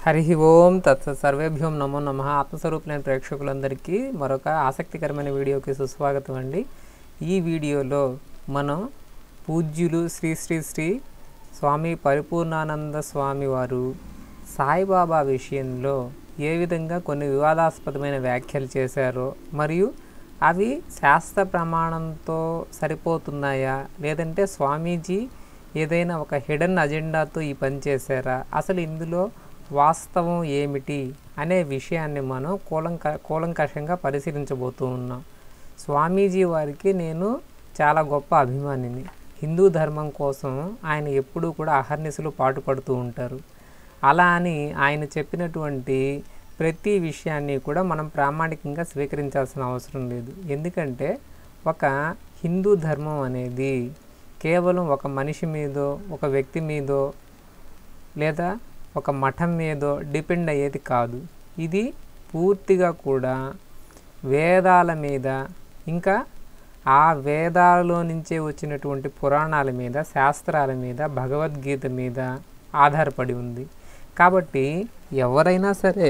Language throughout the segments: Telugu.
హరి ఓం తత్సత్ సర్వేభ్యం నమో నమః. ఆత్మస్వరూపులైన ప్రేక్షకులందరికీ మరొక ఆసక్తికరమైన వీడియోకి సుస్వాగతం అండి. ఈ వీడియోలో మనం పూజ్యులు శ్రీ శ్రీ శ్రీ స్వామి పరిపూర్ణానంద స్వామి వారు సాయిబాబా విషయంలో ఏ విధంగా కొన్ని వివాదాస్పదమైన వ్యాఖ్యలు చేశారో, మరియు అవి శాస్త్ర ప్రమాణంతో సరిపోతున్నాయా, లేదంటే స్వామీజీ ఏదైనా ఒక హిడెన్ అజెండాతో ఈ పని చేశారా, అసలు ఇందులో వాస్తవం ఏమిటి అనే విషయాన్ని మనం కూలంకషంగా పరిశీలించబోతూ ఉన్నాం. స్వామీజీ వారికి నేను చాలా గొప్ప అభిమానిని. హిందూ ధర్మం కోసం ఆయన ఎప్పుడూ కూడా అహర్నిశలు పాటుపడుతూ ఉంటారు. అలా అని ఆయన చెప్పినటువంటి ప్రతి విషయాన్ని కూడా మనం ప్రామాణికంగా స్వీకరించాల్సిన అవసరం లేదు. ఎందుకంటే ఒక హిందూ ధర్మం అనేది కేవలం ఒక మనిషి మీదో, ఒక వ్యక్తి మీదో, లేదా ఒక మఠం మీదో డిపెండ్ అయ్యేది కాదు. ఇది పూర్తిగా కూడా వేదాల మీద, ఇంకా ఆ వేదాలలో నుంచే వచ్చినటువంటి పురాణాల మీద, శాస్త్రాల మీద, భగవద్గీత మీద ఆధారపడి ఉంది. కాబట్టి ఎవరైనా సరే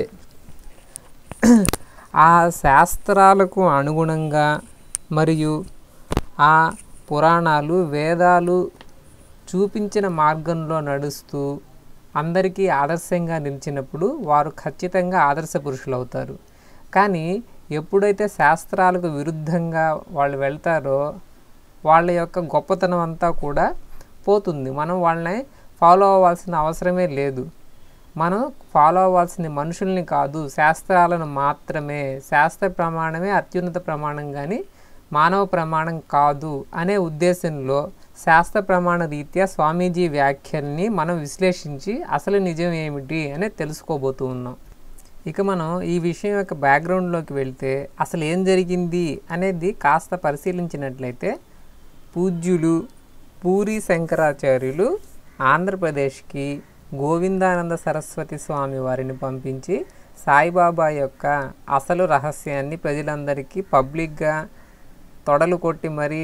ఆ శాస్త్రాలకు అనుగుణంగా మరియు ఆ పురాణాలు, వేదాలు చూపించిన మార్గంలో నడుస్తూ అందరికీ ఆదర్శంగా నిలిచినప్పుడు వారు ఖచ్చితంగా ఆదర్శ పురుషులు అవుతారు. కానీ ఎప్పుడైతే శాస్త్రాలకు విరుద్ధంగా వాళ్ళు వెళ్తారో వాళ్ళ యొక్క గొప్పతనం అంతా కూడా పోతుంది. మనం వాళ్ళని ఫాలో అవ్వాల్సిన అవసరమే లేదు. మనం ఫాలో అవ్వాల్సిన మనుషుల్ని కాదు, శాస్త్రాలను మాత్రమే. శాస్త్ర ప్రమాణమే అత్యున్నత ప్రమాణం, కానీ మానవ ప్రమాణం కాదు అనే ఉద్దేశంలో శాస్త్ర ప్రమాణ రీత్యా స్వామీజీ వ్యాఖ్యల్ని మనం విశ్లేషించి అసలు నిజం ఏమిటి అనేది తెలుసుకోబోతూ ఉన్నాం. ఇక మనం ఈ విషయం యొక్క బ్యాక్గ్రౌండ్లోకి వెళ్తే అసలు ఏం జరిగింది అనేది కాస్త పరిశీలించినట్లయితే, పూజ్యులు పూరి శంకరాచార్యులు ఆంధ్రప్రదేశ్కి గోవిందానంద సరస్వతి స్వామి వారిని పంపించి సాయిబాబా యొక్క అసలు రహస్యాన్ని ప్రజలందరికీ పబ్లిక్గా తొడలు కొట్టి మరీ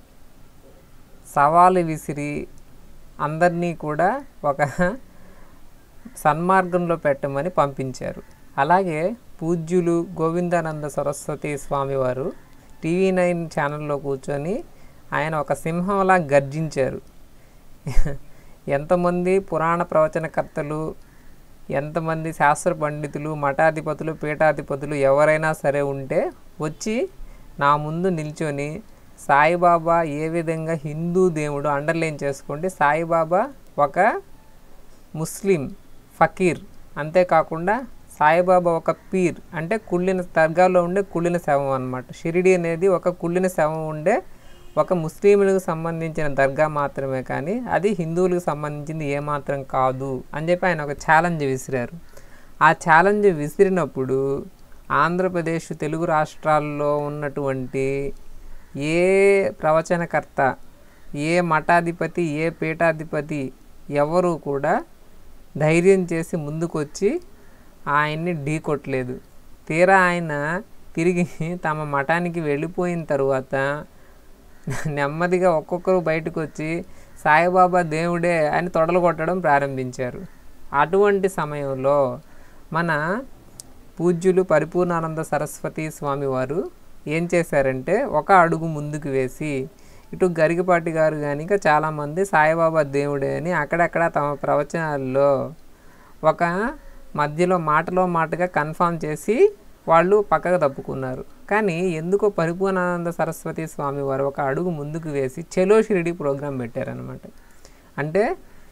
సవాలు విసిరి అందరినీ కూడా ఒక సన్మార్గంలో పెట్టమని పంపించారు. అలాగే పూజ్యులు గోవిందానంద సరస్వతి స్వామివారు TV9 ఛానల్లో కూర్చొని ఆయన ఒక సింహంలా గర్జించారు. ఎంతమంది పురాణ ప్రవచనకర్తలు, ఎంతమంది శాస్త్ర పండితులు, మఠాధిపతులు, పీఠాధిపతులు ఎవరైనా సరే ఉంటే వచ్చి నా ముందు నిల్చొని సాయిబాబా ఏ విధంగా హిందూ దేవుడు, అండర్లైన్ చేసుకోండి, సాయిబాబా ఒక ముస్లిం ఫకీర్, అంతేకాకుండా సాయిబాబా ఒక పీర్, అంటే కుళ్ళిన దర్గాలో ఉండే కుళ్ళిన శవం అన్నమాట. షిరిడి అనేది ఒక కుళ్ళిన శవం ఉండే ఒక ముస్లింలకు సంబంధించిన దర్గా మాత్రమే, కానీ అది హిందువులకు సంబంధించింది ఏమాత్రం కాదు అని చెప్పి ఆయన ఒక ఛాలెంజ్ విసిరారు. ఆ ఛాలెంజ్ విసిరినప్పుడు ఆంధ్రప్రదేశ్, తెలుగు రాష్ట్రాల్లో ఉన్నటువంటి ఏ ప్రవచనకర్త, ఏ మఠాధిపతి, ఏ పీఠాధిపతి ఎవరు కూడా ధైర్యం చేసి ముందుకొచ్చి ఆయన్ని ఢీకొట్టలేదు. తీరా ఆయన తిరిగి తమ మఠానికి వెళ్ళిపోయిన తరువాత నెమ్మదిగా ఒక్కొక్కరు బయటకు వచ్చి సాయిబాబా దేవుడే అని తొడలు కొట్టడం ప్రారంభించారు. అటువంటి సమయంలో మన పూజ్యులు పరిపూర్ణానంద సరస్వతి స్వామి వారు ఏం చేశారంటే ఒక అడుగు ముందుకు వేసి, ఇటు గరికపాటి గారు కానీ ఇంకా చాలామంది సాయిబాబా దేవుడే అని అక్కడక్కడ తమ ప్రవచనాల్లో ఒక మధ్యలో మాటలో మాటగా కన్ఫామ్ చేసి వాళ్ళు పక్కకు తప్పుకున్నారు. కానీ ఎందుకో పరిపూర్ణానంద సరస్వతి స్వామి వారు ఒక అడుగు ముందుకు వేసి చలో షిరిడి ప్రోగ్రాం పెట్టారనమాట. అంటే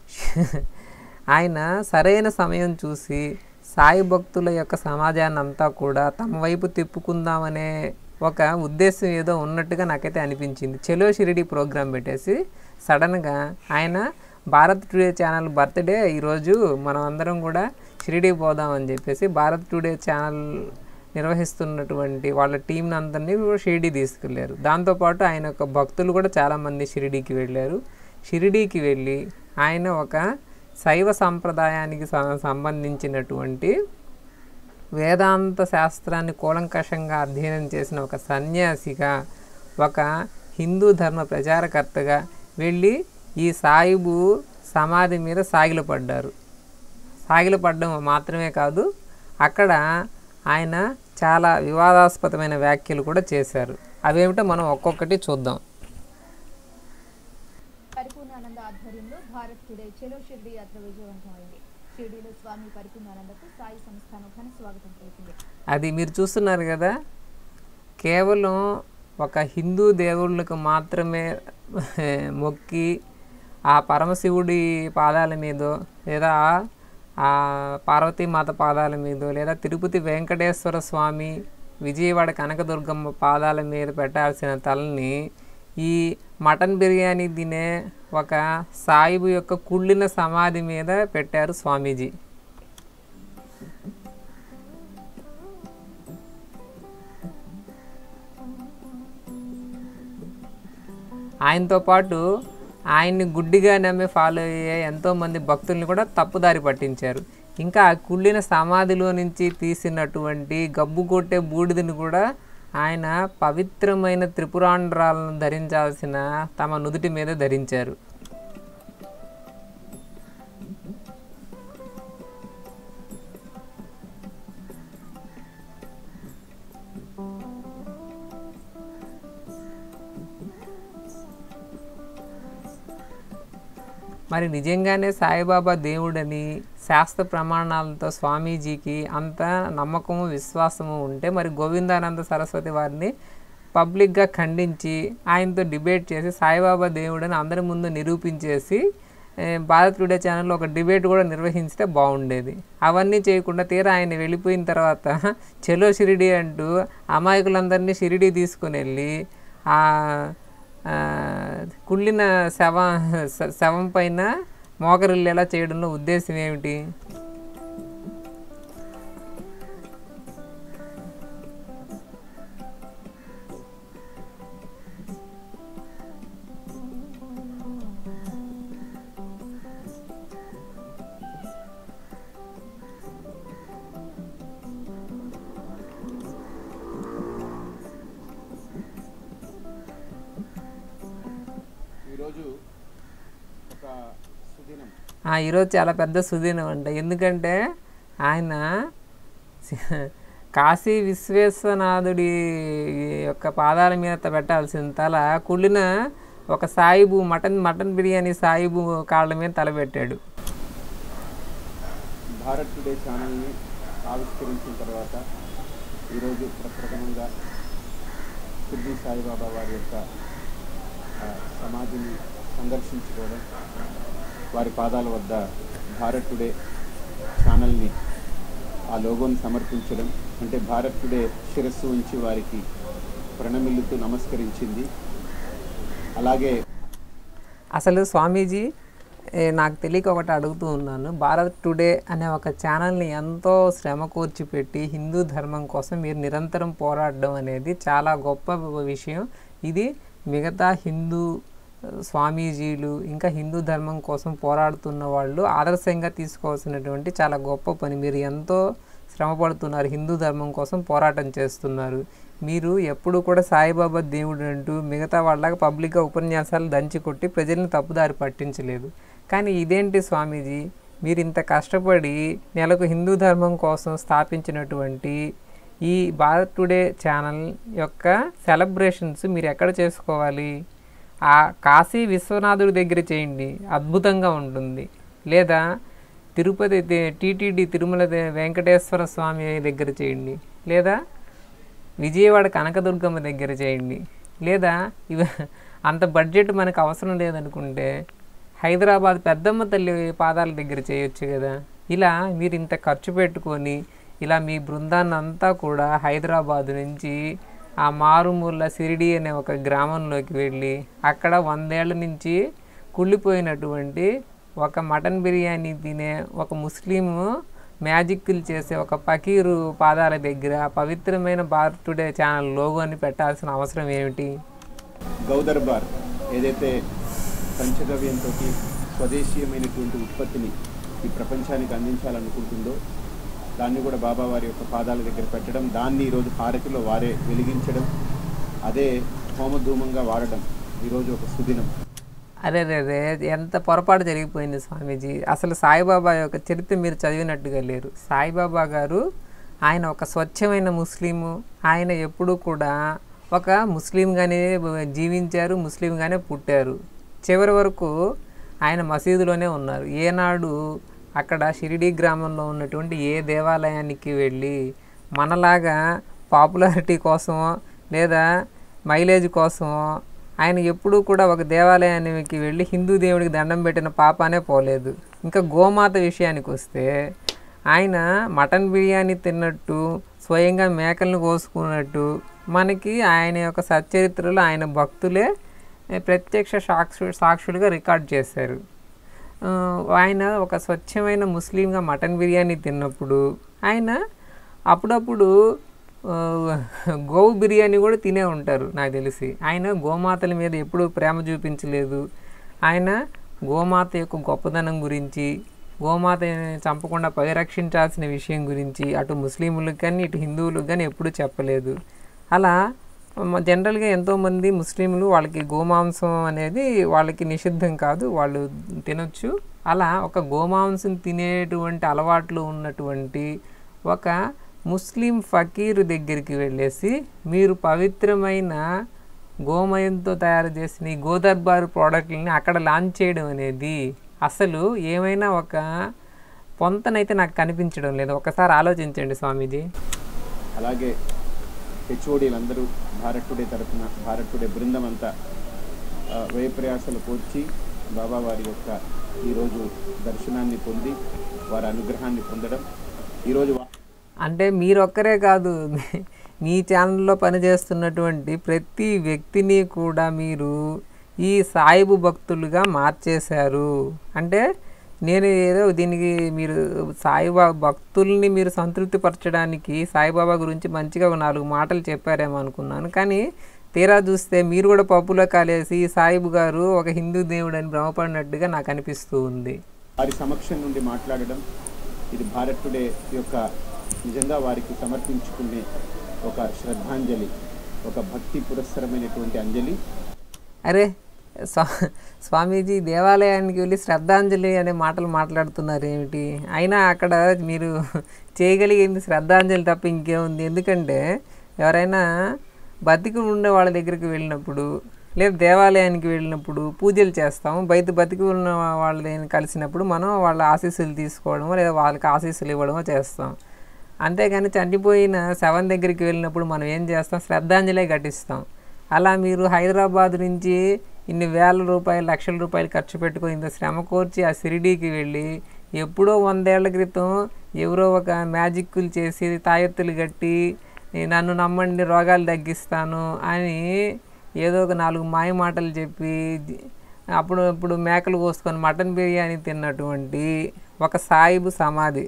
ఆయన సరైన సమయం చూసి సాయి భక్తుల యొక్క సమాజాన్ని అంతా కూడా తమ వైపు తిప్పుకుందామనే ఒక ఉద్దేశం ఏదో ఉన్నట్టుగా నాకైతే అనిపించింది. చలో షిరిడి ప్రోగ్రాం పెట్టేసి సడన్గా ఆయన భారత్ టుడే ఛానల్ బర్త్డే, ఈరోజు మనం అందరం కూడా షిరిడి పోదామని చెప్పేసి భారత్ టుడే ఛానల్ నిర్వహిస్తున్నటువంటి వాళ్ళ టీంని అందరినీ షిరిడి తీసుకెళ్లారు. దాంతోపాటు ఆయన యొక్క భక్తులు కూడా చాలామంది షిరిడీకి వెళ్ళారు. షిరిడీకి వెళ్ళి ఆయన ఒక శైవ సంప్రదాయానికి సంబంధించినటువంటి వేదాంత శాస్త్రాన్ని కూలంకషంగా అధ్యయనం చేసిన ఒక సన్యాసిగా, ఒక హిందూ ధర్మ ప్రచారకర్తగా వెళ్ళి ఈ సాయిబు సమాధి మీద సాగిలపడ్డారు. సాగిలపడడం మాత్రమే కాదు, అక్కడ ఆయన చాలా వివాదాస్పదమైన వ్యాఖ్యలు కూడా చేశారు. అవేమిటో మనం ఒక్కొక్కటి చూద్దాం. పరిపూర్ణానంద ఆధ్వర్యంలో భారత్ టుడే చెలో షిర్డీ యాత్ర విజయవంతమైంది. షిర్డీలో స్వామి పరిపూర్ణానందకు సాయి సంస్థానం ఘన స్వాగతం పలికింది. అది మీరు చూస్తున్నారు కదా, కేవలం ఒక హిందూ దేవుళ్ళకు మాత్రమే మొక్కి ఆ పరమశివుడి పాదాల మీదో లేదా ఆ పార్వతీమాత పాదాల మీదో లేదా తిరుపతి వెంకటేశ్వర స్వామి, విజయవాడ కనకదుర్గమ్మ పాదాల మీద పెట్టాల్సిన తలని ఈ మటన్ బిర్యానీ తినే ఒక సాయిబు యొక్క కుళ్ళిన సమాధి మీద పెట్టారు స్వామీజీ. ఆయనతో పాటు ఆయన్ని గుడ్డిగా నమ్మి ఫాలో అయ్యే ఎంతోమంది భక్తుల్ని కూడా తప్పుదారి పట్టించారు. ఇంకా ఆ కుళ్ళిన సమాధిలో నుంచి తీసినటువంటి గబ్బు కొట్టే బూడిదని కూడా ఆయన పవిత్రమైన త్రిపురాంధ్రాలను ధరించాల్సిన తమ నుదుటి మీద ధరించారు. మరి నిజంగానే సాయిబాబా దేవుడని శాస్త్ర ప్రమాణాలతో స్వామీజీకి అంత నమ్మకము విశ్వాసము ఉంటే మరి గోవిందానంద సరస్వతి వారిని పబ్లిక్గా ఖండించి ఆయనతో డిబేట్ చేసి సాయిబాబా దేవుడని అందరి ముందు నిరూపించేసి భారత్ టుడే ఛానల్లో ఒక డిబేట్ కూడా నిర్వహించితే బాగుండేది. అవన్నీ చేయకుండా తీరా ఆయన వెళ్ళిపోయిన తర్వాత చెలో షిరిడి అంటూ అమాయకులందరినీ షిరిడి తీసుకుని వెళ్ళి కుళ్ళిన శవం పైన మోకరిల్లేలా చేయడంలో ఉద్దేశం ఏమిటి? ఈరోజు చాలా పెద్ద సుదినం అంట. ఎందుకంటే ఆయన కాశీ విశ్వేశ్వనాథుడి యొక్క పాదాల మీద పెట్టాల్సిన తల కుళ్ళిన ఒక సాయిబు మటన్ బిర్యానీ సాయిబు కాళ్ళ మీద తలపెట్టాడు. భారత్ టుడే ఛానల్ని ఆవిష్కరించిన తర్వాత ఈరోజు ప్రప్రథమంగా షిర్డీ సాయిబాబా వారి యొక్క సమాధిని సందర్శించుకోవడం, వారి పాదాల వద్ద భారత్ టుడే ఛానల్ని ఆ లోగోని సమర్పించడం, అంటే భారత్ టుడే శిరస్సు ఉంచి వారికి ప్రణమిల్లుతూ నమస్కరించింది. అలాగే అసలు స్వామీజీ నాకు తెలియక ఒకటి అడుగుతూ ఉన్నాను. భారత్ టుడే అనే ఒక ఛానల్ని ఎంతో శ్రమ కూర్చిపెట్టి హిందూ ధర్మం కోసం మీరు నిరంతరం పోరాడడం అనేది చాలా గొప్ప విషయం. ఇది మిగతా హిందూ స్వామీజీలు ఇంకా హిందూ ధర్మం కోసం పోరాడుతున్న వాళ్ళు ఆదర్శంగా తీసుకోవాల్సినటువంటి చాలా గొప్ప పని. మీరు ఎంతో శ్రమ పడుతున్నారు, హిందూ ధర్మం కోసం పోరాటం చేస్తున్నారు. మీరు ఎప్పుడు కూడా సాయిబాబా దేవుడు అంటూ మిగతా వాళ్ళగా పబ్లిక్గా ఉపన్యాసాలు దంచి కొట్టి ప్రజల్ని తప్పుదారి పట్టించలేదు. కానీ ఇదేంటి స్వామీజీ, మీరు ఇంత కష్టపడి నెలకు హిందూ ధర్మం కోసం స్థాపించినటువంటి ఈ భారత్ టుడే ఛానల్ యొక్క సెలబ్రేషన్స్ మీరు ఎక్కడ చేసుకోవాలి? ఆ కాశీ విశ్వనాథుడి దగ్గర చేయండి, అద్భుతంగా ఉంటుంది. లేదా తిరుపతి టీటీడీ తిరుమల వెంకటేశ్వర స్వామి దగ్గర చేయండి, లేదా విజయవాడ కనకదుర్గమ్మ దగ్గర చేయండి, లేదా అంత బడ్జెట్ మనకు అవసరం లేదనుకుంటే హైదరాబాద్ పెద్దమ్మ తల్లి పాదాల దగ్గర చేయొచ్చు కదా. ఇలా మీరు ఇంత ఖర్చు పెట్టుకొని ఇలా మీ బృందాన్ని అంతా కూడా హైదరాబాద్ నుంచి ఆ మారుమూల షిరిడి అనే ఒక గ్రామంలోకి వెళ్ళి అక్కడ 100 ఏళ్ల నుంచి కుళ్ళిపోయినటువంటి ఒక మటన్ బిర్యానీ తినే ఒక ముస్లిము మ్యాజిక్లు చేసే ఒక ఫకీరు పాదాల దగ్గర పవిత్రమైన భారత్ టుడే ఛానల్ లోగోని పెట్టాల్సిన అవసరం ఏమిటి? గౌదర్బార్ ఏదైతే పంచగవ్యంతో స్వదేశీయమైనటువంటి ఉత్పత్తిని ఈ ప్రపంచానికి అందించాలనుకుంటుందో దాన్ని కూడా బాబా వారి యొక్క పాదాల దగ్గర పెట్టడం, దాన్ని ఈరోజు హారతిలో వారే వెలిగించడం, అదే హోమధూమంగా వాడడం ఈరోజు ఒక సుదినం. అరే రే రే, ఎంత పొరపాటు జరిగిపోయింది స్వామీజీ. అసలు సాయిబాబా యొక్క చరిత్ర మీరు చదివినట్టుగా లేరు. సాయిబాబా గారు ఆయన ఒక స్వచ్ఛమైన ముస్లిము. ఆయన ఎప్పుడూ కూడా ఒక ముస్లింగానే జీవించారు, ముస్లింగానే పుట్టారు. చివరి వరకు ఆయన మసీదులోనే ఉన్నారు. ఏనాడు అక్కడ షిరిడీ గ్రామంలో ఉన్నటువంటి ఏ దేవాలయానికి వెళ్ళి మనలాగా పాపులారిటీ కోసమో లేదా మైలేజ్ కోసమో ఆయన ఎప్పుడూ కూడా ఒక దేవాలయానికి వెళ్ళి హిందూ దేవుడికి దండం పెట్టిన పాపానే పోలేదు. ఇంకా గోమాత విషయానికి వస్తే ఆయన మటన్ బిర్యానీ తిన్నట్టు, స్వయంగా మేకలను కోసుకున్నట్టు మనకి ఆయన యొక్క సచ్చరిత్రలో ఆయన భక్తులే ప్రత్యక్ష సాక్షులుగా రికార్డ్ చేశారు. ఆయన ఒక స్వచ్ఛమైన ముస్లింగా మటన్ బిర్యానీ తిన్నప్పుడు ఆయన అప్పుడప్పుడు గోవు బిర్యానీ కూడా తినే ఉంటారు నాకు తెలిసి. ఆయన గోమాతల మీద ఎప్పుడూ ప్రేమ చూపించలేదు. ఆయన గోమాత యొక్క గొప్పదనం గురించి, గోమాతని చంపకుండా పరిరక్షించాల్సిన విషయం గురించి అటు ముస్లింలకు కానీ ఇటు హిందువులకు కానీ ఎప్పుడూ చెప్పలేదు. అలా జనరల్గా ఎంతోమంది ముస్లింలు వాళ్ళకి గోమాంసం అనేది వాళ్ళకి నిషిద్ధం కాదు, వాళ్ళు తినొచ్చు. అలా ఒక గోమాంసం తినేటువంటి అలవాట్లు ఉన్నటువంటి ఒక ముస్లిం ఫకీరు దగ్గరికి వెళ్ళేసి మీరు పవిత్రమైన గోమయంతో తయారు చేసిన ఈ గోదర్బారు ప్రోడక్ట్లని అక్కడ లాంచ్ చేయడం అనేది అసలు ఏమైనా ఒక పొంతనైతే నాకు కనిపించడం లేదు. ఒకసారి ఆలోచించండి స్వామీజీ. అలాగే హెచ్ఓడీలందరూ భారత్ టుడే తరఫున భారత్ టుడే బృందం అంతా వ్యయ ప్రయాసాలు కోర్చి బాబా వారి యొక్క ఈరోజు దర్శనాన్ని పొంది వారి అనుగ్రహాన్ని పొందడం. ఈరోజు అంటే మీరొక్కరే కాదు, మీ ఛానల్లో పనిచేస్తున్నటువంటి ప్రతి వ్యక్తిని కూడా మీరు ఈ సాయిబు భక్తులుగా మార్చేశారు. అంటే నేను ఏదో దీనికి మీరు సాయిబాబా భక్తుల్ని మీరు సంతృప్తిపరచడానికి సాయిబాబా గురించి మంచిగా 4 మాటలు చెప్పారేమో అనుకున్నాను. కానీ తీరా చూస్తే మీరు కూడా పప్పులో కాలేసి సాయిబు గారు ఒక హిందూ దేవుడు అని భ్రమపడినట్టుగా నాకు అనిపిస్తూ ఉంది. వారి సమక్షం నుండి మాట్లాడడం ఇది భారత్ టుడే యొక్క నిజంగా వారికి సమర్పించుకునే ఒక శ్రద్ధాంజలి, ఒక భక్తి పురస్సరమైనటువంటి అంజలి. అరే స్వామీజీ, దేవాలయానికి వెళ్ళి శ్రద్ధాంజలి అనే మాటలు మాట్లాడుతున్నారు ఏమిటి? అయినా అక్కడ మీరు చేయగలిగింది శ్రద్ధాంజలి తప్ప ఇంకేముంది? ఎందుకంటే ఎవరైనా బతికి ఉండే వాళ్ళ దగ్గరికి వెళ్ళినప్పుడు లేదా దేవాలయానికి వెళ్ళినప్పుడు పూజలు చేస్తాము. బతికి ఉన్న వాళ్ళని కలిసినప్పుడు మనం వాళ్ళ ఆశీస్సులు తీసుకోవడమో లేదా వాళ్ళకి ఆశీస్సులు ఇవ్వడమో చేస్తాం. అంతేగాని చనిపోయిన శవం దగ్గరికి వెళ్ళినప్పుడు మనం ఏం చేస్తాం? శ్రద్ధాంజలి ఘటిస్తాం. అలా మీరు హైదరాబాద్ నుంచి ఇన్ని వేల రూపాయలు, లక్షల రూపాయలు ఖర్చు పెట్టుకొని ఇంత శ్రమ కోర్చి ఆ షిరిడీకి వెళ్ళి ఎప్పుడో 100 ఏళ్ల క్రితం ఎవరో ఒక మ్యాజిక్లు చేసి తాయెత్తులు కట్టి నన్ను నమ్మండి రోగాలు తగ్గిస్తాను అని ఏదో ఒక 4 మాయ మాటలు చెప్పి ఇప్పుడు మేకలు కోసుకొని మటన్ బిర్యానీ తిన్నటువంటి ఒక సాయిబు సమాధి,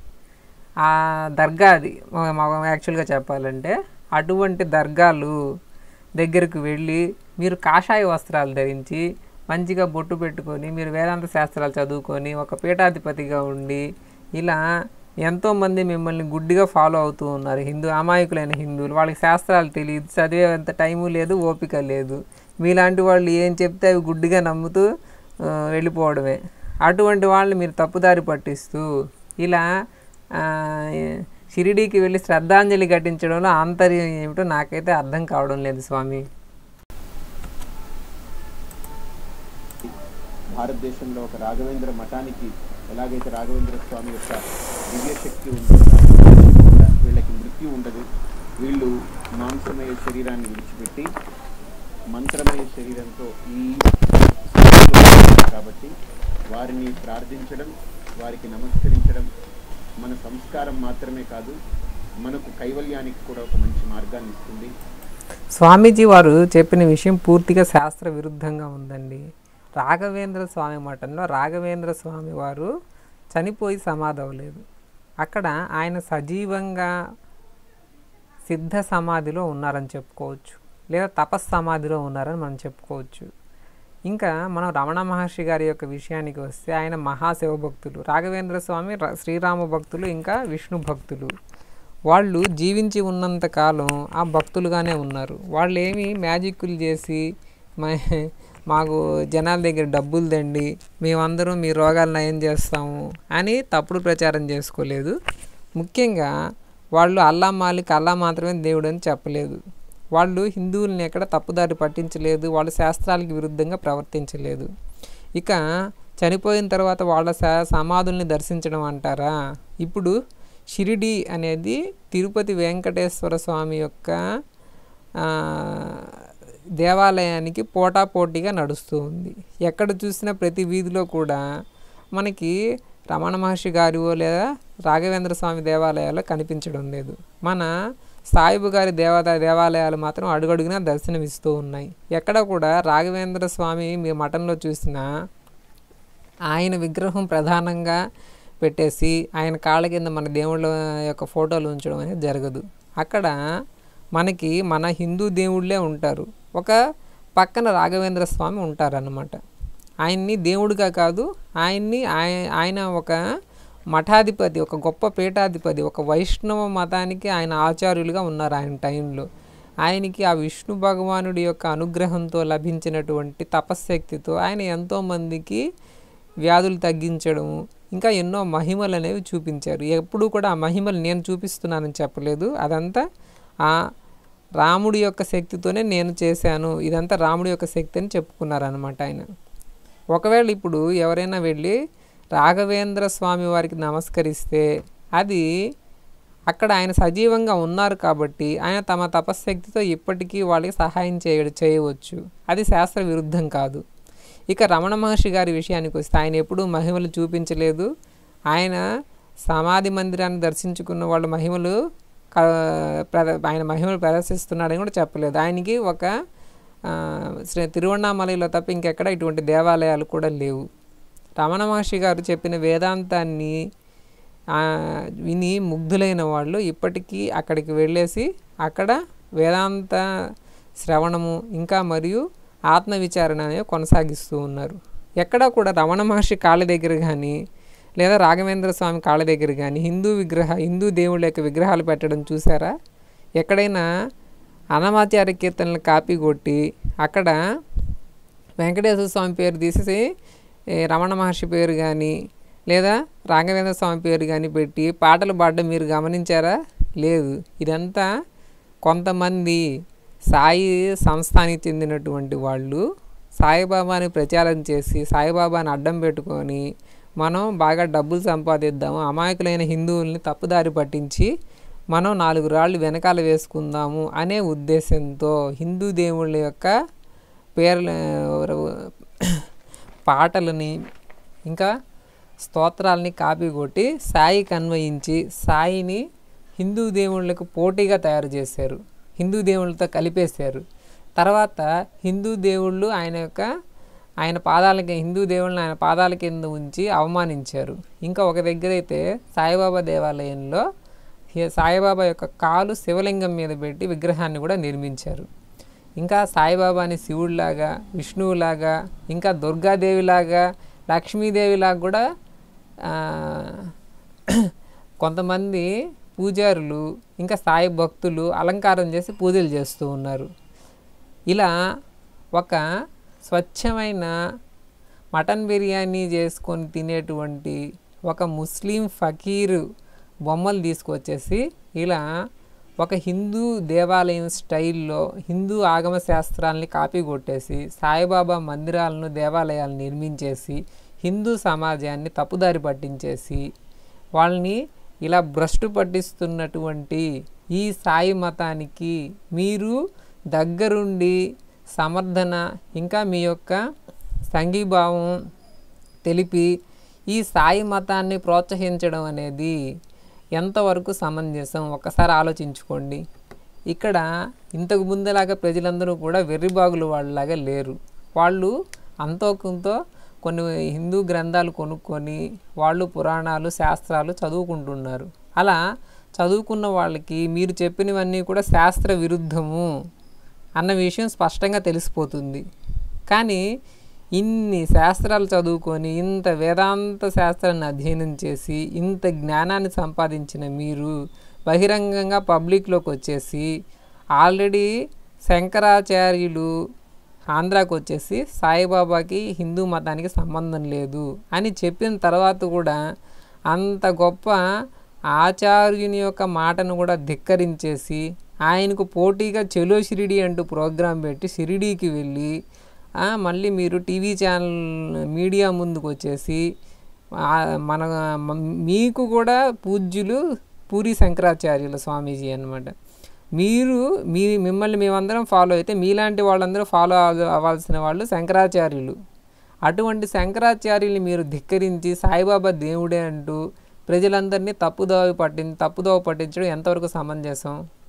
ఆ దర్గా అది యాక్చువల్గా చెప్పాలంటే. అటువంటి దర్గాలు దగ్గరకు వెళ్ళి మీరు కాషాయ వస్త్రాలు ధరించి మంచిగా బొట్టు పెట్టుకొని మీరు వేదాంత శాస్త్రాలు చదువుకొని ఒక పీఠాధిపతిగా ఉండి ఇలా ఎంతోమంది మిమ్మల్ని గుడ్డిగా ఫాలో అవుతూ ఉన్నారు. అమాయకులైన హిందువులు. వాళ్ళకి శాస్త్రాలు తెలియదు, చదివేంత టైము లేదు, ఓపిక లేదు. మీలాంటి వాళ్ళు ఏం చెప్తే అవి గుడ్డిగా నమ్ముతూ వెళ్ళిపోవడమే. అటువంటి వాళ్ళని మీరు తప్పుదారి పట్టిస్తూ ఇలా షిరిడీకి వెళ్ళి శ్రద్ధాంజలి ఘటించడంలో ఆంతర్యం ఏమిటో నాకైతే అర్థం కావడం లేదు స్వామి. భారతదేశంలో ఒక రాఘవేంద్ర మఠానికి ఎలాగైతే రాఘవేంద్ర స్వామి యొక్క దివ్యశక్తి ఉందో వీళ్ళకి మృత్యు ఉండదు. వీళ్ళు మాంసమయ శరీరాన్ని విడిచిపెట్టి మంత్రమయ శరీరంతో ఈ కాబట్టి వారిని ప్రార్థించడం, వారికి నమస్కరించడం మన సంస్కారం మాత్రమే కాదు, మనకు కైవల్యానికి కూడా ఒక మంచి మార్గాన్ని ఇస్తుంది. స్వామీజీ వారు చెప్పిన విషయం పూర్తిగా శాస్త్ర విరుద్ధంగా ఉందండి. రాఘవేంద్ర స్వామి మఠంలో రాఘవేంద్ర స్వామి వారు చనిపోయి సమాధి అవ్వలేదు. అక్కడ ఆయన సజీవంగా సిద్ధ సమాధిలో ఉన్నారని చెప్పుకోవచ్చు, లేదా తపస్సమాధిలో ఉన్నారని మనం చెప్పుకోవచ్చు. ఇంకా మనం రమణ మహర్షి గారి యొక్క విషయానికి వస్తే ఆయన మహాశివభక్తులు, రాఘవేంద్ర స్వామి శ్రీరామ భక్తులు, ఇంకా విష్ణు భక్తులు. వాళ్ళు జీవించి ఉన్నంతకాలం ఆ భక్తులుగానే ఉన్నారు. వాళ్ళు ఏమి మ్యాజిక్లు చేసి మాకు జనాల దగ్గర డబ్బులు దండి, మేమందరం మీ రోగాలు నయం చేస్తాము అని తప్పుడు ప్రచారం చేసుకోలేదు. ముఖ్యంగా వాళ్ళు అల్లా మాలిక్, అల్లా మాత్రమే దేవుడు అని చెప్పలేదు. వాళ్ళు హిందువుల్ని ఎక్కడ తప్పుదారి పట్టించలేదు, వాళ్ళ శాస్త్రాలకు విరుద్ధంగా ప్రవర్తించలేదు. ఇక చనిపోయిన తర్వాత వాళ్ళ సమాధుల్ని దర్శించడం అంటారా? ఇప్పుడు షిరిడి అనేది తిరుపతి వెంకటేశ్వర స్వామి యొక్క దేవాలయానికి పోటాపోటీగా నడుస్తూ ఉంది. ఎక్కడ చూసినా ప్రతి వీధిలో కూడా మనకి రమణ మహర్షి గారి లేదా రాఘవేంద్ర స్వామి దేవాలయాలు కనిపించడం లేదు. మన సాయిబు గారి దేవాలయాలు మాత్రం అడుగడుగునా దర్శనమిస్తూ ఉన్నాయి. ఎక్కడ కూడా రాఘవేంద్ర స్వామి మీ మఠంలో చూసినా ఆయన విగ్రహం ప్రధానంగా పెట్టేసి ఆయన కాళ్ళ కింద మన దేవుళ్ళ యొక్క ఫోటోలు ఉంచడం అనేది జరగదు. అక్కడ మనకి మన హిందూ దేవుళ్ళే ఉంటారు, ఒక పక్కన రాఘవేంద్ర స్వామి ఉంటారన్నమాట. ఆయన్ని దేవుడిగా కాదు, ఆయన ఒక మఠాధిపతి, ఒక గొప్ప పీఠాధిపతి, ఒక వైష్ణవ మతానికి ఆయన ఆచార్యులుగా ఉన్నారు. ఆయన టైంలో ఆయనకి ఆ విష్ణు భగవానుడి యొక్క అనుగ్రహంతో లభించినటువంటి తపశ్శక్తితో ఆయన ఎంతోమందికి వ్యాధులు తగ్గించడము, ఇంకా ఎన్నో మహిమలు అనేవి చూపించారు. ఎప్పుడూ కూడా ఆ మహిమలు నేను చూపిస్తున్నానని చెప్పలేదు, అదంతా ఆ రాముడి యొక్క శక్తితోనే నేను చేశాను, ఇదంతా రాముడి యొక్క శక్తి అని చెప్పుకున్నారనమాట ఆయన. ఒకవేళ ఇప్పుడు ఎవరైనా వెళ్ళి రాఘవేంద్ర స్వామి వారికి నమస్కరిస్తే అది అక్కడ ఆయన సజీవంగా ఉన్నారు కాబట్టి ఆయన తమ తపశ్శక్తితో ఇప్పటికీ వాళ్ళకి సహాయం చేయవచ్చు, అది శాస్త్ర విరుద్ధం కాదు. ఇక రమణ మహర్షి గారి విషయానికి వస్తే ఆయన ఎప్పుడూ మహిమలు చూపించలేదు. ఆయన సమాధి మందిరాన్ని దర్శించుకున్న వాళ్ళ మహిమలు ఆయన మహిమలు ప్రదర్శిస్తున్నాడని కూడా చెప్పలేదు. ఆయనకి ఒక తిరువణామలలో తప్ప ఇంకెక్కడ ఇటువంటి దేవాలయాలు కూడా లేవు. రమణ మహర్షి గారు చెప్పిన వేదాంతాన్ని విని ముగ్ధులైన వాళ్ళు ఇప్పటికీ అక్కడికి వెళ్ళేసి అక్కడ వేదాంత శ్రవణము ఇంకా మరియు ఆత్మవిచారణ అనేవి కొనసాగిస్తూ ఉన్నారు. ఎక్కడ కూడా రమణ మహర్షి కాళ్ళ దగ్గర కానీ లేదా రాఘవేంద్ర స్వామి కాళ్ళ దగ్గర కానీ హిందూ దేవుళ్ళ యొక్క విగ్రహాలు పెట్టడం చూసారా? ఎక్కడైనా అన్నమాచార్య కీర్తనలు కాపీ కొట్టి అక్కడ వెంకటేశ్వర స్వామి పేరు తీసేసి రమణ మహర్షి పేరు కానీ లేదా రాఘవేంద్ర స్వామి పేరు కానీ పెట్టి పాటలు పాడడం మీరు గమనించారా? లేదు. ఇదంతా కొంతమంది సాయి సంస్థానికి చెందినటువంటి వాళ్ళు సాయిబాబాని ప్రచారం చేసి సాయిబాబాని అడ్డం పెట్టుకొని మనం బాగా డబ్బులు సంపాదిద్దాము, అమాయకులైన హిందువుల్ని తప్పుదారి పట్టించి మనం 4 రాళ్ళు వెనకాల వేసుకుందాము అనే ఉద్దేశంతో హిందూ దేవుళ్ళ యొక్క పాటలని ఇంకా స్తోత్రాలని కాపీ కొట్టి సాయికి అన్వయించి సాయిని హిందూ దేవుళ్ళకు పోటీగా తయారు చేశారు, హిందూ దేవుళ్ళతో కలిపేశారు. తర్వాత హిందూ దేవుళ్ళు హిందూ దేవుళ్ళని ఆయన పాదాల కింద ఉంచి అవమానించారు. ఇంకా ఒక దగ్గర అయితే సాయిబాబా దేవాలయంలో సాయిబాబా యొక్క కాలు శివలింగం మీద పెట్టి విగ్రహాన్ని కూడా నిర్మించారు. ఇంకా సాయిబాబాని శివుడిలాగా, విష్ణువులాగా, ఇంకా దుర్గాదేవిలాగా, లక్ష్మీదేవిలాగా కూడా కొంతమంది పూజారులు ఇంకా సాయి భక్తులు అలంకారం చేసి పూజలు చేస్తూ ఉన్నారు. ఇలా ఒక స్వచ్ఛమైన మటన్ బిర్యానీ చేసుకొని తినేటువంటి ఒక ముస్లిం ఫకీరు బొమ్మలు తీసుకొచ్చేసి ఇలా ఒక హిందూ దేవాలయం స్టైల్లో హిందూ ఆగమ శాస్త్రాలని కాపీ కొట్టేసి సాయిబాబా మందిరాలను దేవాలయాలను నిర్మించేసి హిందూ సమాజాన్ని తప్పుదారి పట్టించేసి వాళ్ళని ఇలా భ్రష్టు పట్టిస్తున్నటువంటి ఈ సాయి మతానికి మీరు దగ్గరుండి సమర్థన ఇంకా మీ యొక్క సంఘీభావం తెలిపి ఈ సాయి మతాన్ని ప్రోత్సహించడం అనేది ఎంతవరకు సమంజసం ఒక్కసారి ఆలోచించుకోండి. ఇక్కడ ఇంతకు ముందులాగా ప్రజలందరూ కూడా వెర్రిబాగులు వాళ్ళలాగా లేరు. వాళ్ళు అంతో కొంత కొన్ని హిందూ గ్రంథాలు కొనుక్కొని వాళ్ళు పురాణాలు శాస్త్రాలు చదువుకుంటున్నారు. అలా చదువుకున్న వాళ్ళకి మీరు చెప్పినవన్నీ కూడా శాస్త్ర విరుద్ధము అన్న విషయం స్పష్టంగా తెలిసిపోతుంది. కానీ ఇన్ని శాస్త్రాలు చదువుకొని ఇంత వేదాంత శాస్త్రాన్ని అధ్యయనం చేసి ఇంత జ్ఞానాన్ని సంపాదించిన మీరు బహిరంగంగా పబ్లిక్లోకి వచ్చేసి ఆల్రెడీ శంకరాచార్యులు ఆంధ్రాకి వచ్చేసి సాయిబాబాకి హిందూ మతానికి సంబంధం లేదు అని చెప్పిన తర్వాత కూడా అంత గొప్ప ఆచార్యుని యొక్క మాటను కూడా ధిక్కరించేసి ఆయనకు పోటీగా చెలో షిరిడి అంటూ ప్రోగ్రాం పెట్టి షిరిడీకి వెళ్ళి మళ్ళీ మీరు టీవీ ఛానల్ మీడియా ముందుకు వచ్చేసి మన మీకు కూడా పూజ్యులు పూరి శంకరాచార్యుల స్వామీజీ అన్నమాట. మిమ్మల్ని మేమందరం ఫాలో అయితే మీలాంటి వాళ్ళందరూ ఫాలో అవ్వాల్సిన వాళ్ళు శంకరాచార్యులు. అటువంటి శంకరాచార్యుల్ని మీరు ధిక్కరించి సాయిబాబా దేవుడే అంటూ ప్రజలందరినీ తప్పుదోవ పట్టించడం ఎంతవరకు సమంజసం?